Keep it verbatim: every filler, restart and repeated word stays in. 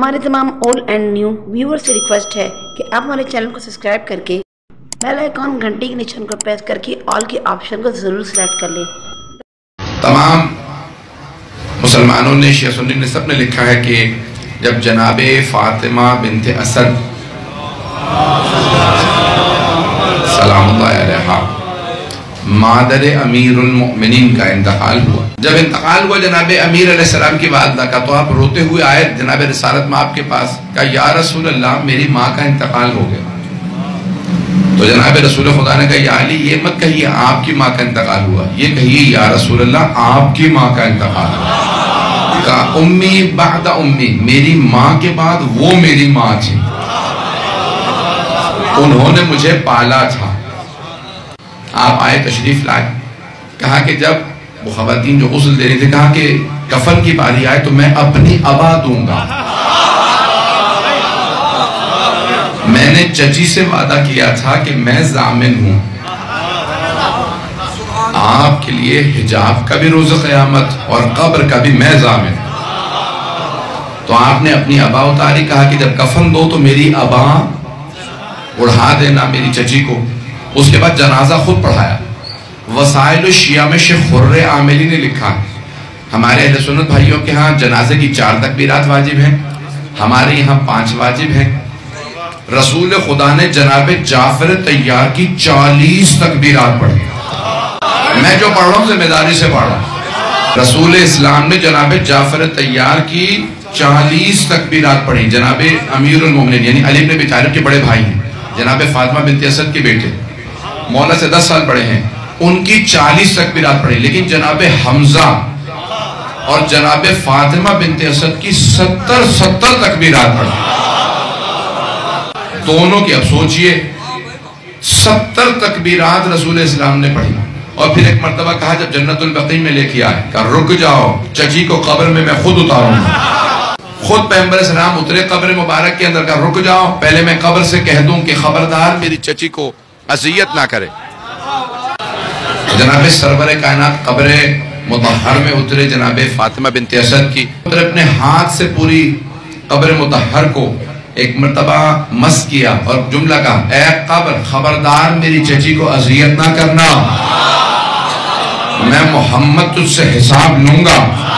ہمارے تمام old and new ویور سے ریکویسٹ ہے کہ آپ ہمارے چینل کو سبسکرائب کر کے بیل آئیکن گھنٹی کے نشان کو پریس کر کے آل کے آپشن کو ضرور سلیکٹ کر لیں۔ تمام مسلمانوں نے، شیعہ سنی نے، سب نے لکھا ہے کہ جب جناب فاطمہ بنت اسد سلام اللہ علیہا مادر امیر المؤمنین کا انتقال ہوا، جب انتقال ہوا جناب امیر علیہ السلام کی والدہ کا، تو آپ روتے ہوئے آئے جناب رسالت ماں آپ کے پاس، کہا یا رسول اللہ میری ماں کا انتقال ہو گیا۔ تو جناب رسول خدا نے کہا یا علی یہ مت کہیے آپ کی ماں کا انتقال ہوا، یہ کہیے یا رسول اللہ آپ کی ماں کا انتقال ہوا۔ کہا امی بعد امی، میری ماں کے بعد وہ میری ماں تھی، انہوں نے مجھے پالا تھا۔ آپ آئے تشریف لائے، کہا کہ جب وہ خواتین جو غسل دے رہی تھے، کہا کہ کفن کی باری آئے تو میں اپنی ابا دوں گا، میں نے چچی سے وعدہ کیا تھا کہ میں ضامن ہوں آپ کے لیے حجاب کا بھی روز قیامت اور قبر کا بھی میں ضامن۔ تو آپ نے اپنی ابا اتاری، کہا کہ جب کفن دو تو میری ابا اڑھا دینا میری چچی کو۔ اس کے بعد جنازہ خود پڑھایا۔ وسائل الشیعہ میں شیخ خر عاملی نے لکھا، ہمارے اہل سنت بھائیوں کے ہاں جنازے کی چار تکبیرات واجب ہیں، ہمارے یہاں پانچ واجب ہیں۔ رسول خدا نے جناب جعفر طیار کی چالیس تکبیرات پڑھی، میں جو پڑھ رہا ہوں ذمہ داری سے پڑھ رہا ہوں۔ رسول اسلام نے جناب جعفر طیار کی چالیس تکبیرات پڑھی، جناب امیر المومنین یعنی علی بن ابی طالب کے بڑے بھائی ہیں، جناب فاطمہ بنت اسد کے بیٹے، مولا سے دس سال بڑے ہیں، ان کی چالیس تکبیرات پڑھی، لیکن جناب حمزہ اور جناب فاطمہ بنت اسد کی ستر ستر تکبیرات پڑھی، دونوں کی۔ اب سوچئے ستر تکبیرات رسول اسلام نے پڑھی، اور پھر ایک مرتبہ کہا جب جنت البقیع میں لے کے آئے، کہا رک جاؤ چچی کو قبر میں میں خود اتاروں گا۔ خود پیغمبر اسلام اترے قبر مبارک کے اندر، کہا رک جاؤ پہلے میں قبر سے کہہ دوں کہ خبردار میری چچی کو اذیت نہ کرے۔ جناب سرور کائنات قبر مطہر میں اترے جناب فاطمہ بنت اسد کی، اپنے ہاتھ سے پوری قبر مطہر کو ایک مرتبہ مس کیا اور جملہ کہا اے قبر خبردار میری چچی کو اذیت نہ کرنا، میں محمد تجھ سے حساب لوں گا۔